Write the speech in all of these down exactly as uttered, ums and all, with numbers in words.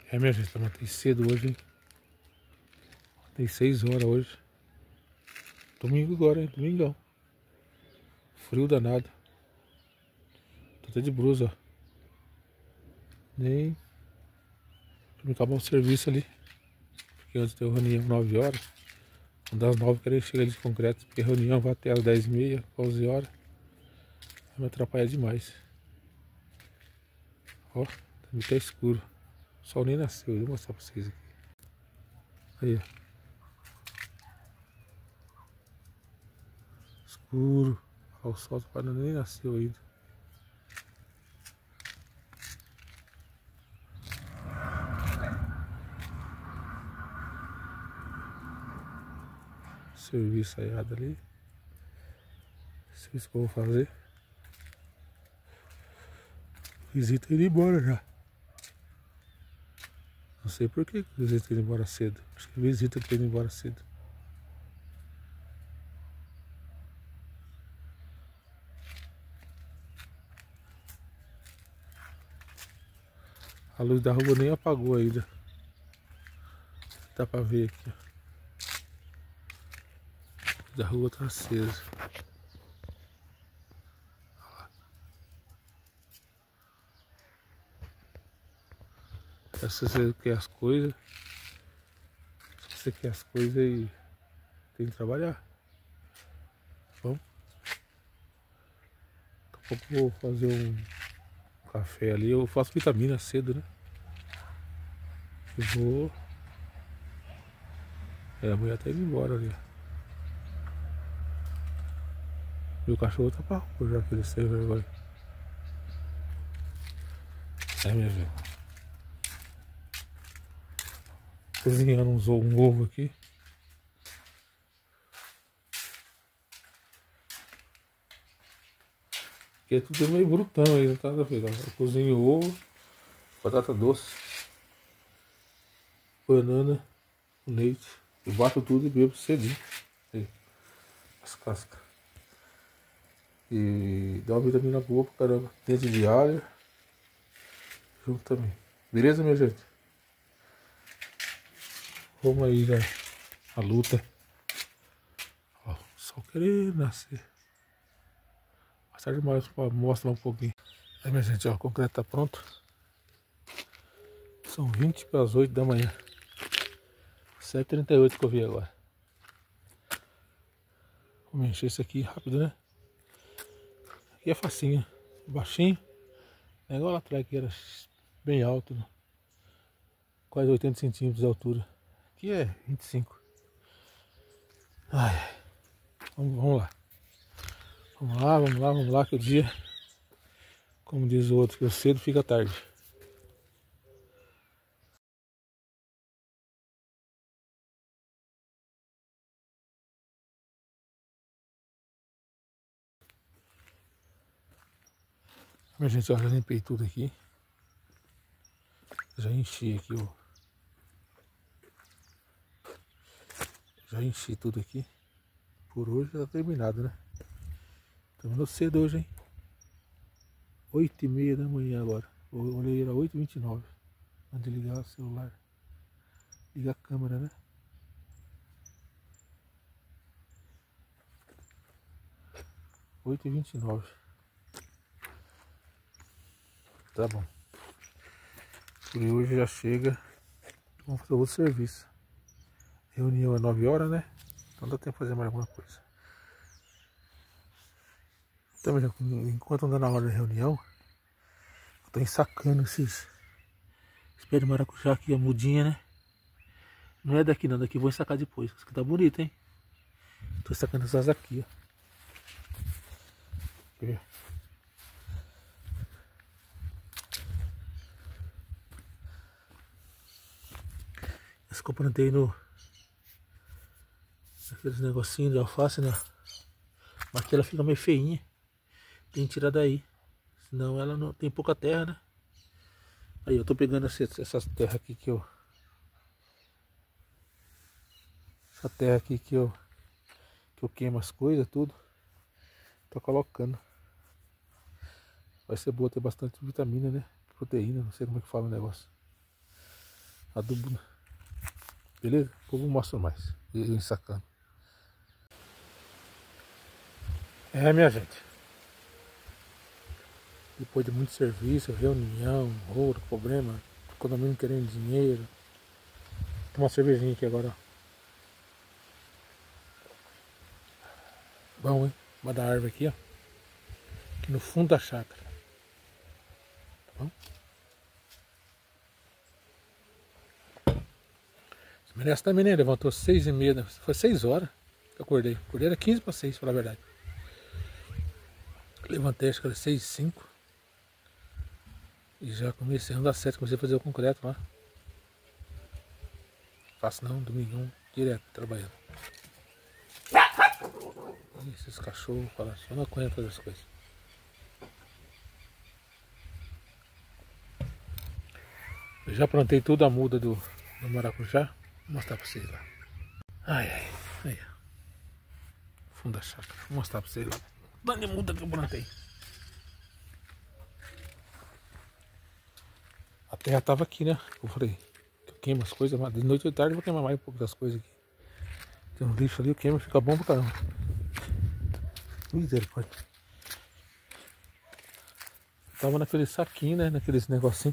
É, minha gente, levantei cedo hoje, hein? Tem seis horas hoje. Domingo agora, hein? Domingão. Frio danado. Tô até de blusa, ó. Nem... Pra me acabar o serviço ali. Porque antes deu reunião nove horas. Das nove querer chegar ali de concreto. Porque a reunião vai até as dez e meia, onze horas. Vai me atrapalhar demais. Ó, tá até escuro. O sol nem nasceu, eu vou mostrar pra vocês aqui. Aí, ó. Escuro. Ó, o sol tá nem nasceu ainda. Serviço aiado ali. Serviço que eu vou fazer. Visita indo embora já. Não sei por que visita indo embora cedo. Acho que visita que indo embora cedo. A luz da rua nem apagou ainda. Dá pra ver aqui, ó. A luz da rua tá acesa. Se você quer as coisas, se você quer as coisas e tem que trabalhar. Bom, daqui a pouco eu vou fazer um café ali. Eu faço vitamina cedo, né? Eu vou. É, a mulher tá indo embora ali. Meu cachorro tá pra rua já que ele saiu vergonha. É, minha gente. Cozinhando uns, um ovo aqui. Aqui é tudo meio brutão aí, não tá nada a ver. Eu cozinho o ovo, batata doce, banana, leite. Eu bato tudo e bebo cedinho. Aí, as cascas. E dá uma vitamina boa pra caramba. Dente de alho. Junto também. Beleza, minha gente? Vamos aí, né? A luta. Ó, só querer nascer. Mais tarde mais pra mostrar um pouquinho. Aí, minha gente, ó, o concreto tá pronto. São vinte para as oito da manhã. sete e trinta e oito que eu vi agora. Vou mexer isso aqui rápido, né? Aqui é facinho, baixinho. É igual lá atrás que era bem alto, né? Quase oitenta centímetros de altura. Aqui é vinte e cinco. Ai, vamos, vamos lá. Vamos lá, vamos lá, vamos lá, que o dia, como diz o outro, que o cedo fica tarde. Minha gente, ó, já limpei tudo aqui. Já enchi aqui o... Já enchi tudo aqui. Por hoje já tá terminado, né? Terminou cedo hoje, hein? oito e meia da manhã agora. Eu olhei, era oito e vinte e nove. Antes de ligar o celular. Ligar a câmera, né? oito e vinte e nove. Tá bom. E hoje já chega. Vamos fazer outro serviço. Reunião é nove horas, né? Então dá tempo de fazer mais alguma coisa. Então, enquanto anda na hora da reunião, eu tô ensacando esses pés de maracujá aqui, a mudinha, né? Não é daqui não, daqui eu vou ensacar depois. Isso aqui tá bonito, hein? Tô ensacando essas aqui, ó. Quer ver? Essa que eu plantei no... aqueles negocinhos de alface, né? Mas aqui ela fica meio feinha. Tem que tirar daí. Senão ela não tem pouca terra, né? Aí eu tô pegando essas terras aqui que eu... Essa terra aqui que eu... Que eu queimo as coisas, tudo. Tô colocando. Vai ser boa ter bastante vitamina, né? Proteína, não sei como é que fala o negócio. adubo, beleza? Depois eu mostro mais, eu ensacando. É, minha gente, depois de muito serviço, reunião, ouro, problema, condomínio querendo dinheiro. Tomar uma cervejinha aqui agora, ó. Bom, hein? Uma da árvore aqui, ó. Aqui no fundo da chácara. Tá bom? Esse merece também, né? Levantou seis e meia, foi seis horas que eu acordei. Acordei era quinze para seis, pra falar a verdade. Levantei, acho que era seis e cinco. E já comecei a andar sete, comecei a fazer o concreto lá. Faço não, domingão, direto, trabalhando. E esses cachorros, falam, eu não aguento fazer as coisas. Eu já plantei toda a muda do, do maracujá. Vou mostrar pra vocês lá. Ai, ai, aí. Fundo da chácara, vou mostrar pra vocês lá. Dani muda que eu plantei. A terra tava aqui, né? Eu falei que eu queimo as coisas, mas de noite ou de tarde eu vou queimar mais um pouco das coisas aqui. Tem um lixo ali, eu queimo, fica bom pra caramba. Misericórdia. Tava naquele saquinho, né? Naqueles negocinhos.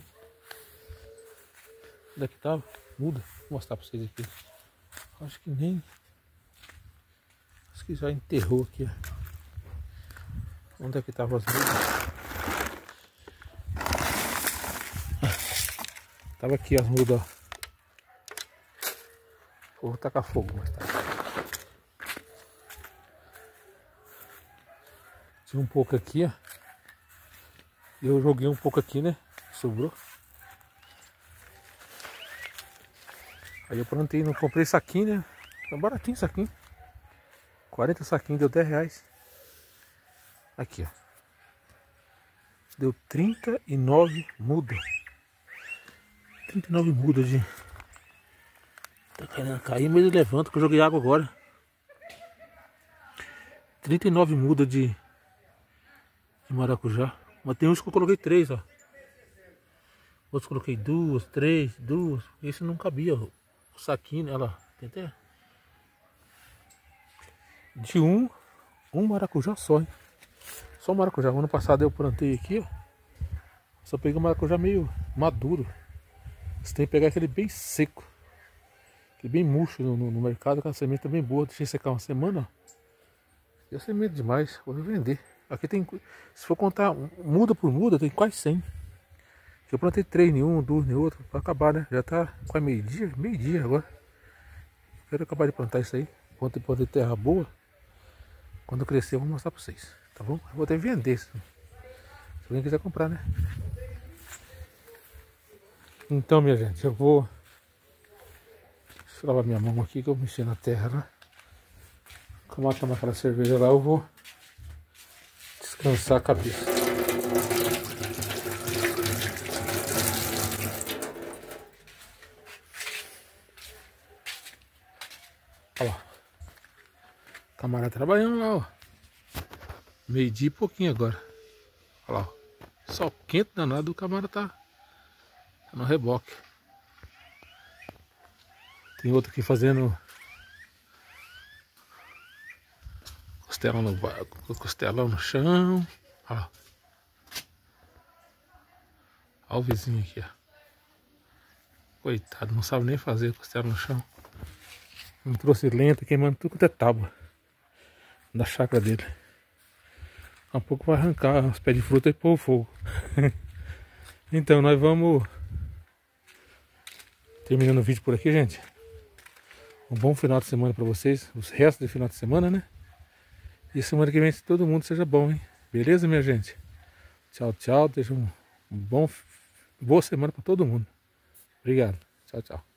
Onde é que tava? Muda. Vou mostrar pra vocês aqui. Acho que nem. Acho que já enterrou aqui, ó. Onde é que tava as mudas? Tava aqui as mudas, ó. Vou tacar fogo mais tarde. Tinha um pouco aqui, ó. Eu joguei um pouco aqui, né? Sobrou. Aí eu plantei, não comprei saquinho, né? Tá baratinho saquinho. quarenta saquinhos, deu dez reais. Aqui, ó. Deu trinta e nove mudas. trinta e nove mudas de... Tá querendo cair, mas ele levanta, que eu joguei água agora. trinta e nove mudas de... de maracujá. Mas tem uns que eu coloquei três, ó. Outros coloquei duas, três, duas. Esse não cabia, o saquinho, né? Olha lá. Tem até... De um, um maracujá só, hein? Só maracujá. Ano passado eu plantei aqui, ó. Só peguei um maracujá meio maduro. Você tem que pegar aquele bem seco. Aquele bem murcho no, no, no mercado. Aquela semente é bem boa. Deixei secar uma semana, ó. E a semente demais. Vou vender. Aqui tem... Se for contar muda por muda, tem quase cem. Eu plantei três em um, duas em outro. Pra acabar, né? Já tá quase meio-dia. Meio-dia agora. Quero acabar de plantar isso aí. Quando poder terra boa. Quando crescer eu vou mostrar pra vocês. Tá bom? Eu vou até vender. Se alguém quiser comprar, né? Então, minha gente, eu vou... Deixa eu lavar minha mão aqui que eu mexi na terra, né? Como eu tomar aquela cerveja lá, eu vou descansar a cabeça. Olha lá. Camarada trabalhando lá, ó. Meio-dia e pouquinho agora. Olha lá, ó. Sol quente danado, o camarada tá, tá no reboque. Tem outro aqui fazendo costelão no, costelão no chão. Olha lá. Olha o vizinho aqui, ó. Coitado, não sabe nem fazer costelão no chão. Me trouxe lenta, queimando tudo quanto é tábua da chácara dele. Daqui a pouco vai arrancar os pés de fruta e pôr o fogo. Então nós vamos terminando o vídeo por aqui, gente. Um bom final de semana para vocês. Os restos do final de semana, né? E semana que vem todo mundo seja bom, hein? Beleza, minha gente? Tchau, tchau. Deixa um bom, boa semana para todo mundo. Obrigado. Tchau, tchau.